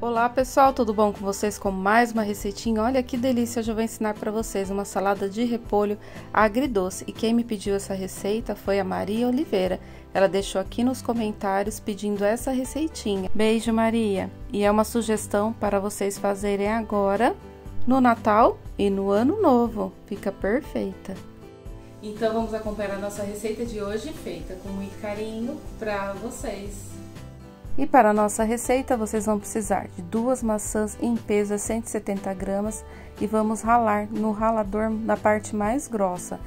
Olá pessoal, tudo bom com vocês? Com mais uma receitinha. Olha que delícia, hoje eu vou ensinar para vocês uma salada de repolho agridoce. E quem me pediu essa receita foi a Maria Oliveira. Ela deixou aqui nos comentários pedindo essa receitinha. Beijo, Maria! E é uma sugestão para vocês fazerem agora no Natal e no Ano Novo. Fica perfeita. Então vamos acompanhar a nossa receita de hoje, feita com muito carinho para vocês. E para a nossa receita, vocês vão precisar de 2 maçãs em peso a 170 gramas e vamos ralar no ralador na parte mais grossa.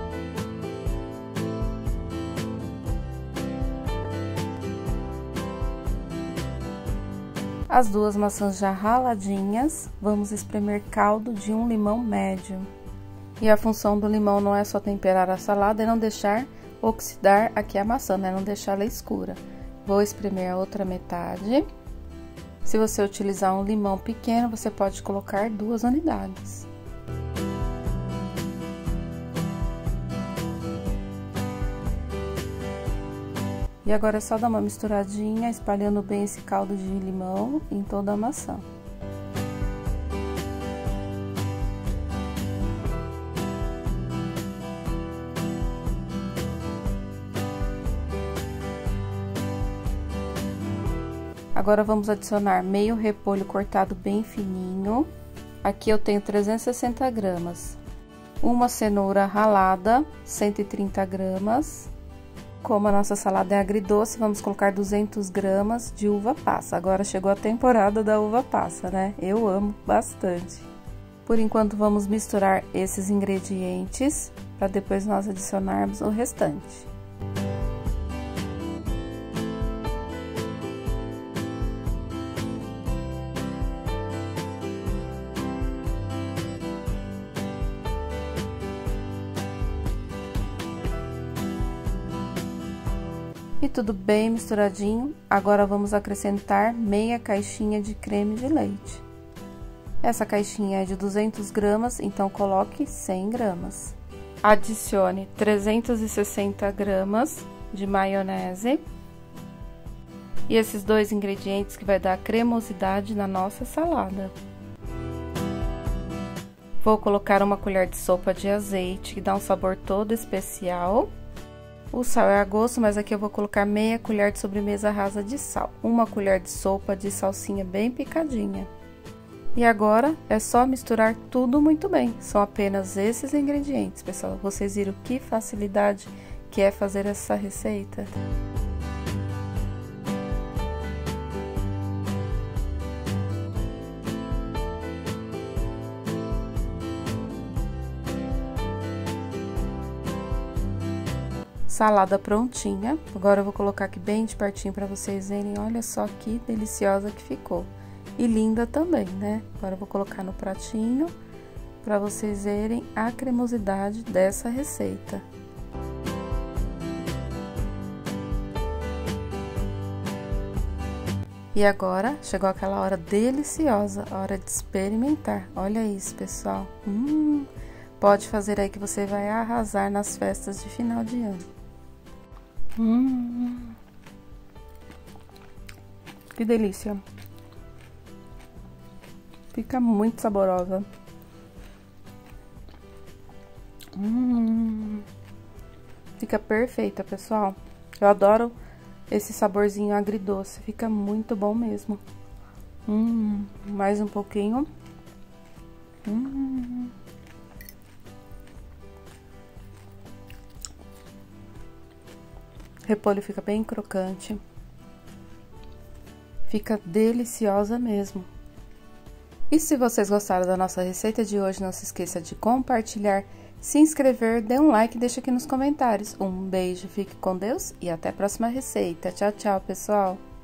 As 2 maçãs já raladinhas, vamos espremer caldo de um limão médio. E a função do limão não é só temperar a salada e não deixar oxidar aqui a maçã, né? Não deixar ela escura. Vou espremer a outra metade. Se você utilizar um limão pequeno, você pode colocar 2 unidades. E agora é só dar uma misturadinha, espalhando bem esse caldo de limão em toda a maçã. Agora vamos adicionar meio repolho cortado bem fininho. Aqui eu tenho 360 gramas. Uma cenoura ralada, 130 gramas. Como a nossa salada é agridoce, vamos colocar 200 gramas de uva passa. Agora chegou a temporada da uva passa, né? Eu amo bastante. Por enquanto vamos misturar esses ingredientes para depois nós adicionarmos o restante. E tudo bem misturadinho, agora vamos acrescentar meia caixinha de creme de leite. Essa caixinha é de 200 gramas, então coloque 100 gramas. Adicione 360 gramas de maionese. E esses 2 ingredientes que vai dar cremosidade na nossa salada. Vou colocar uma colher de sopa de azeite, que dá um sabor todo especial. O sal é a gosto, mas aqui eu vou colocar meia colher de sobremesa rasa de sal. 1 colher de sopa de salsinha bem picadinha. E agora é só misturar tudo muito bem. São apenas esses ingredientes, pessoal. Vocês viram que facilidade que é fazer essa receita? Salada prontinha. Agora eu vou colocar aqui bem de pertinho para vocês verem. Olha só que deliciosa que ficou. E linda também, né? Agora eu vou colocar no pratinho para vocês verem a cremosidade dessa receita. E agora chegou aquela hora deliciosa, a hora de experimentar. Olha isso, pessoal. Pode fazer aí que você vai arrasar nas festas de final de ano. Que delícia! Fica muito saborosa. Fica perfeita, pessoal. Eu adoro esse saborzinho agridoce. Fica muito bom mesmo. Mais um pouquinho. Repolho fica bem crocante. Fica deliciosa mesmo. E se vocês gostaram da nossa receita de hoje, não se esqueça de compartilhar, se inscrever, dê um like e deixa aqui nos comentários. Um beijo, fique com Deus e até a próxima receita. Tchau, tchau, pessoal!